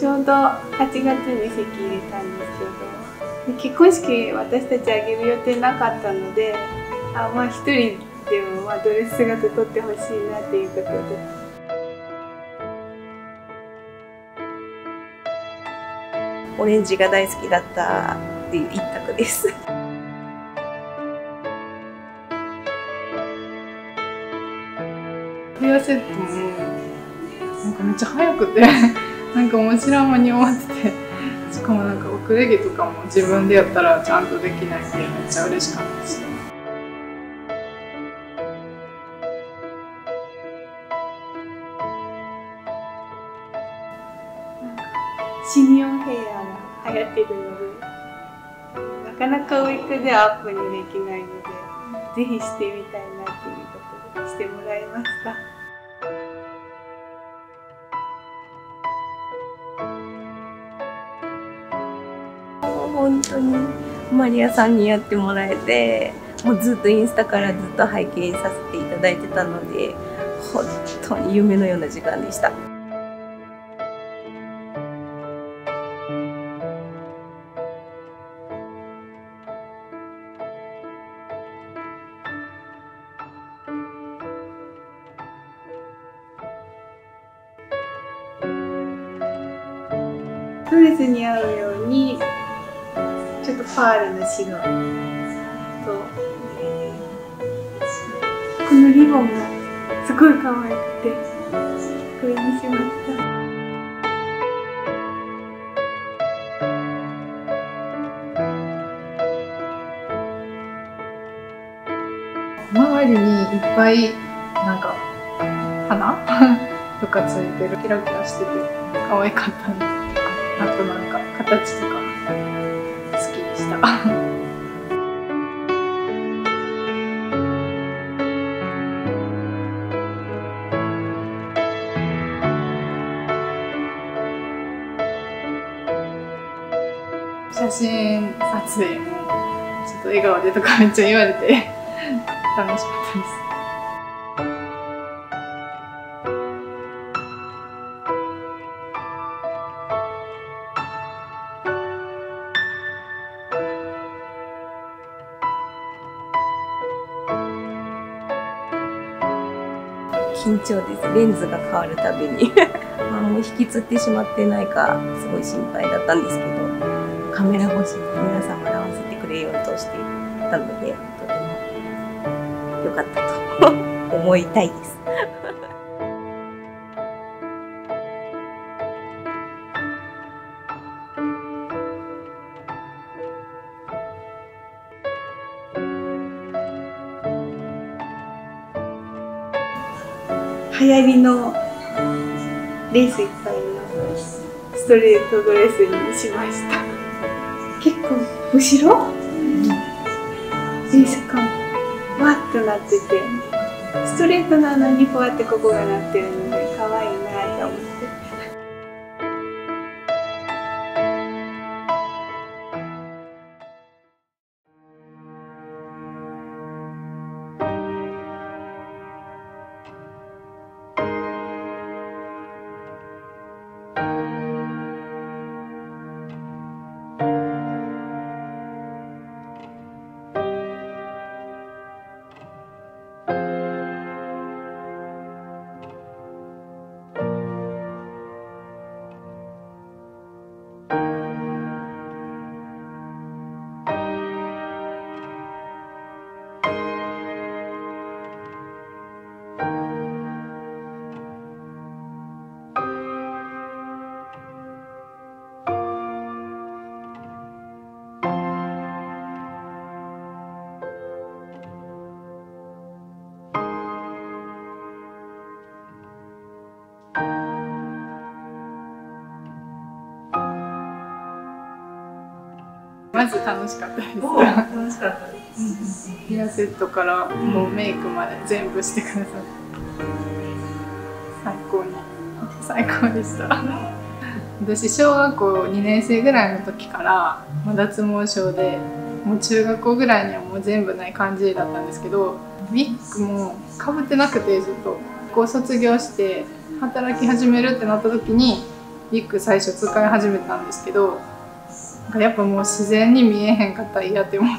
ちょうど8月に籍入れたんですけど、結婚式私たちあげる予定なかったので、一人でもドレス姿撮ってほしいなっていうことで。 オレンジが大好きだったっていう一択です。 ヘアセットもなんかめっちゃ早くてなんか面白い間に終わってて、しかもなんか遅れ着とかも自分でやったらちゃんとできないんでめっちゃ嬉しかったです。シニオンヘアが流行ってるので、なかなかウィッグではアップにできないので、ぜひしてみたいなということでしてもらいました。 本当にマリアさんにやってもらえて、もうずっとインスタからずっと拝見させていただいてたので、本当に夢のような時間でした。 ドレスに合うようにちょっとパールの白と、このリボンがすごい可愛くてこれにしました。周りにいっぱいなんか花とかついてる、キラキラしてて可愛かったんです。あとなんか形とか好きでした。写真撮影もちょっと笑顔でとかめっちゃ言われて楽しかったです。 緊張です。レンズが変わるたびにもう引きつってしまってないかすごい心配だったんですけど、カメラ越しに皆様に合わせてくれようとしていたので、とても良かったと思いたいです。 流行りのレースいっぱいのストレートドレスにしました。結構後ろ、レース感わっとなってて、ストレートなのにふわってここがなってるので可愛いなと思って。まず楽しかったです。 楽しかったです。 ヘアセットからもうメイクまで全部してくださって最高でした。私小学校2年生ぐらいの時から脱毛症で、もう中学校ぐらいにはもう全部ない感じだったんですけど、ウィッグもかぶってなくて、ずっとこう卒業して働き始めるってなった時にウィッグ最初使い始めたんですけど、なんかやっぱもう自然に見えへんかったら嫌って思って、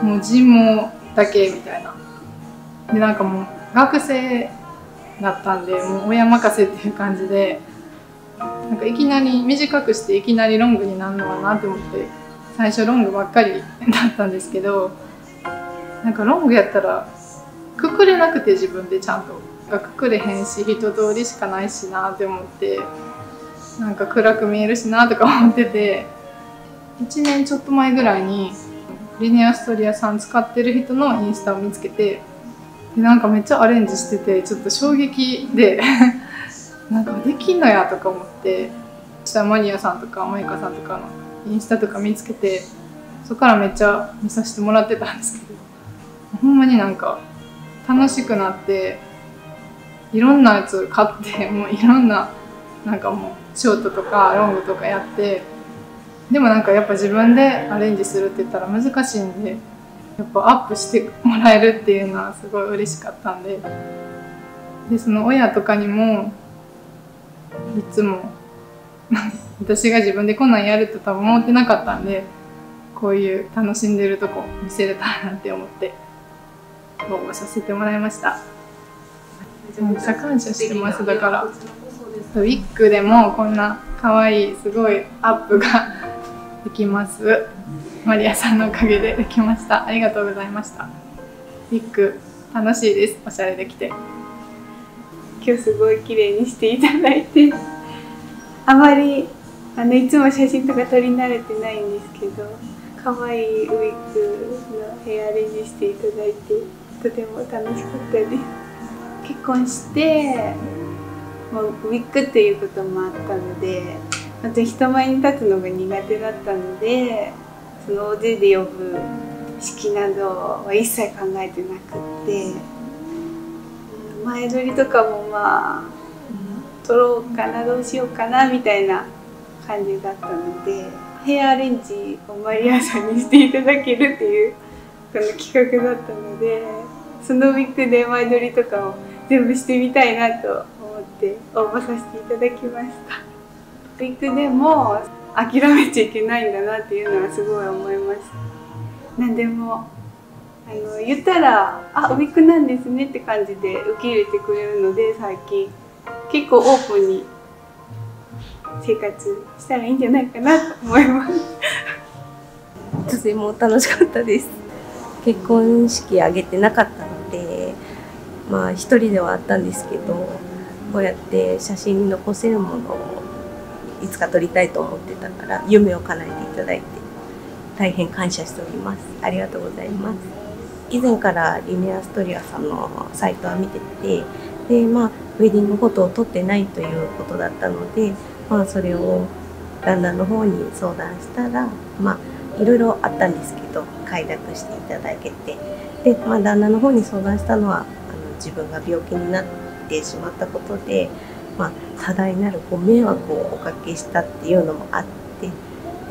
もう人毛だけみたいな。でなんかもう学生だったんで、もう親任せっていう感じで、なんかいきなり短くしていきなりロングになるのかなって思って、最初ロングばっかりだったんですけど、なんかロングやったらくくれなくて、自分でちゃんとくくれへんし、一通りしかないしなって思って、なんか暗く見えるしなとか思ってて、1年ちょっと前ぐらいにリネアストリアさん使ってる人のインスタを見つけて、でなんかめっちゃアレンジしてて、ちょっと衝撃でなんかできんのやとか思って、そしたらマニアさんとかマイカさんとかのインスタとか見つけて、そこからめっちゃ見させてもらってたんですけど、ほんまになんか楽しくなって、いろんなやつ買って、もういろんななんかもうショートとかロングとかやって、でもなんかやっぱ自分でアレンジするって言ったら難しいんで、やっぱアップしてもらえるっていうのはすごい嬉しかったんで、その親とかにもいつも私が自分でこんなんやると多分思ってなかったんで、こういう楽しんでるとこ見せれたらなって思って応募させてもらいました。めっちゃ感謝してます。だからウィッグでもこんな可愛いすごいアップができます。マリアさんのおかげでできました。ありがとうございました。ウィッグ楽しいです。おしゃれできて。 今日すごい綺麗にしていただいて、あまりいつも写真とか撮り慣れてないんですけど、可愛いウィッグのヘアアレンジしていただいて、とても楽しかったです。結婚してもうウィッグっていうこともあったので、あと人前に立つのが苦手だったので、その大勢で呼ぶ式などは一切考えてなくって、前撮りとかもまあ撮ろうかな、どうしようかなみたいな感じだったので、ヘアアレンジをマリアさんにしていただけるっていうこの企画だったので、そのウィッグで前撮りとかを全部してみたいなと思って応募させていただきました。ウィッグでも諦めちゃいけないんだなっていうのはすごい思いました。何でも言ったら「あ、ウィッグなんですね」って感じで受け入れてくれるので、最近結構オープンに生活したらいいんじゃないかなと思います。 とても楽しかったです。結婚式挙げてなかったので、まあ一人ではあったんですけど、こうやって写真に残せるものをいつか撮りたいと思ってたから、夢を叶えていただいて大変感謝しております。ありがとうございます。以前からリネアストリアさんのサイトは見てて、でまあウェディングフォトを撮ってないということだったので、まあそれを旦那の方に相談したら、まあいろいろあったんですけど快諾していただけて、でまあ旦那の方に相談したのは自分が病気になってしまったことで、まあ、多大なるご迷惑をおかけしたっていうのもあって、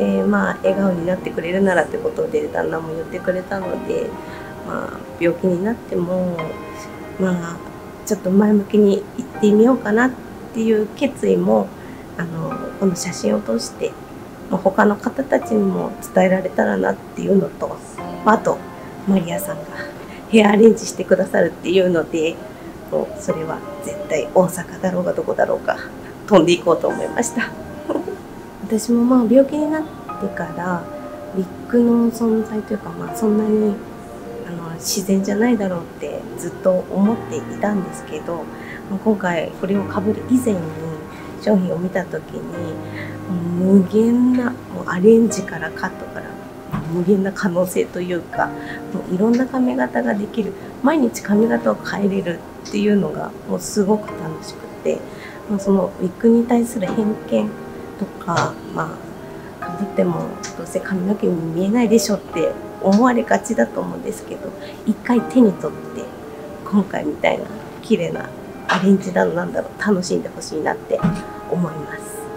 でまあ笑顔になってくれるならってことで旦那も言ってくれたので、まあ、病気になってもまあちょっと前向きに行ってみようかなっていう決意もこの写真を通して、まあ、他の方たちにも伝えられたらなっていうのと、あとマリアさんがヘアアレンジしてくださるっていうので、もうそれは絶対大阪だろうがどこだろうか飛んでいこうと思いました。私もまあ病気になってからウィッグの存在というか、まあそんなに自然じゃないだろうってずっと思っていたんですけど、今回これをかぶる以前に商品を見た時に無限なもうアレンジからカットから無限な可能性というか、もういろんな髪型ができる、毎日髪型を変えれるっていうのがもうすごく楽しくて、そのウィッグに対する偏見とか、まあかぶってもどうせ髪の毛に見えないでしょって思われがちだと思うんですけど、一回手に取って今回みたいな綺麗なアレンジなんだろう楽しんでほしいなって思います。